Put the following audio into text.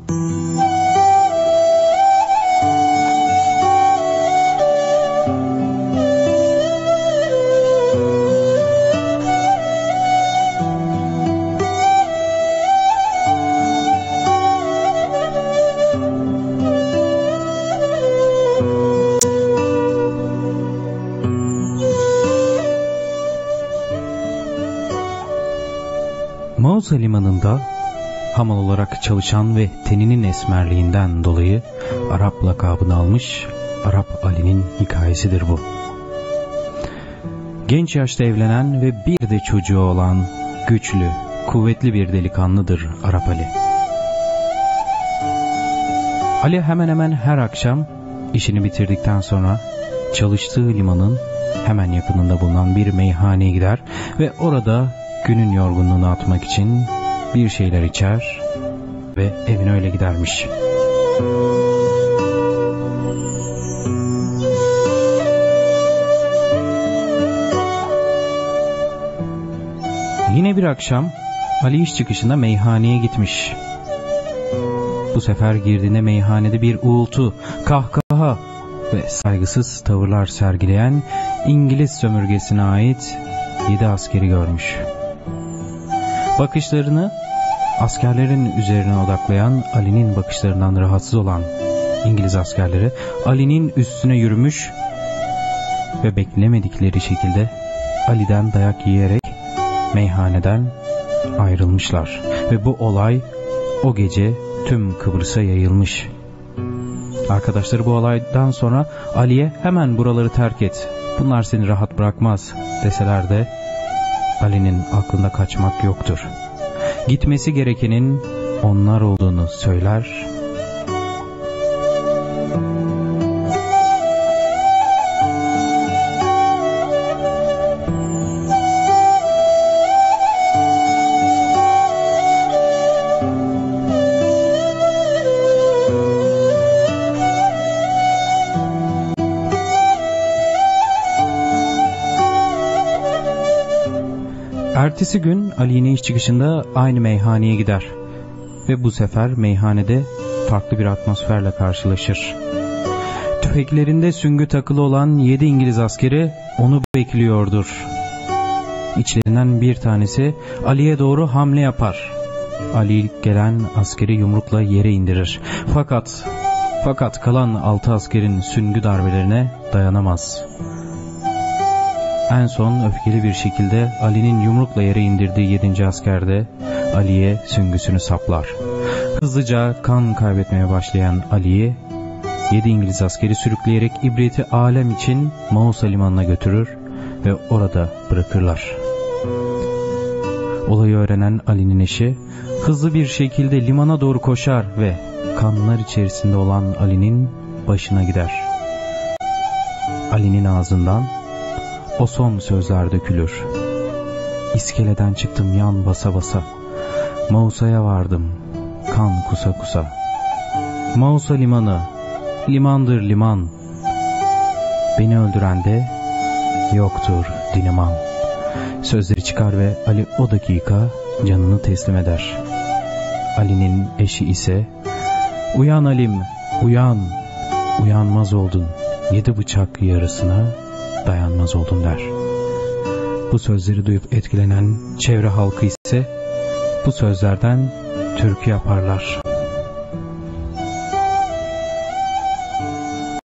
Mausa limanında hamal olarak çalışan ve teninin esmerliğinden dolayı Arap lakabını almış Arap Ali'nin hikayesidir bu. Genç yaşta evlenen ve bir de çocuğu olan güçlü, kuvvetli bir delikanlıdır Arap Ali. Ali hemen hemen her akşam işini bitirdikten sonra çalıştığı limanın hemen yakınında bulunan bir meyhaneye gider ve orada günün yorgunluğunu atmak için bir şeyler içer ve evine öyle gidermiş. Yine bir akşam Ali iş çıkışında meyhaneye gitmiş. Bu sefer girdiğinde meyhanede bir uğultu, kahkaha ve saygısız tavırlar sergileyen İngiliz sömürgesine ait 7 askeri görmüş. Bakışlarını askerlerin üzerine odaklayan Ali'nin bakışlarından rahatsız olan İngiliz askerleri Ali'nin üstüne yürümüş ve beklemedikleri şekilde Ali'den dayak yiyerek meyhaneden ayrılmışlar. Ve bu olay o gece tüm Kıbrıs'a yayılmış. Arkadaşları bu olaydan sonra Ali'ye hemen buraları terk et, bunlar seni rahat bırakmaz deseler de Ali'nin aklında kaçmak yoktur. Gitmesi gerekenin onlar olduğunu söyler. Ertesi gün Ali yine iş çıkışında aynı meyhaneye gider ve bu sefer meyhanede farklı bir atmosferle karşılaşır. Tüfeklerinde süngü takılı olan 7 İngiliz askeri onu bekliyordur. İçlerinden bir tanesi Ali'ye doğru hamle yapar. Ali gelen askeri yumrukla yere indirir. Fakat kalan 6 askerin süngü darbelerine dayanamaz. En son öfkeli bir şekilde Ali'nin yumrukla yere indirdiği 7. asker de Ali'ye süngüsünü saplar. Hızlıca kan kaybetmeye başlayan Ali'yi 7 İngiliz askeri sürükleyerek ibreti alem için Mausa limanına götürür ve orada bırakırlar. Olayı öğrenen Ali'nin eşi hızlı bir şekilde limana doğru koşar ve kanlar içerisinde olan Ali'nin başına gider. Ali'nin ağzından o son sözler dökülür. İskeleden çıktım yan basa basa. Mausa'ya vardım kan kusa kusa. Mausa limanı, limandır liman. Beni öldüren de yoktur diniman. Sözleri çıkar ve Ali o dakika canını teslim eder. Ali'nin eşi ise uyan Alim, uyan, uyanmaz oldun. 7 bıçak yarısına dayanmaz oldun der. Bu sözleri duyup etkilenen çevre halkı ise bu sözlerden türkü yaparlar.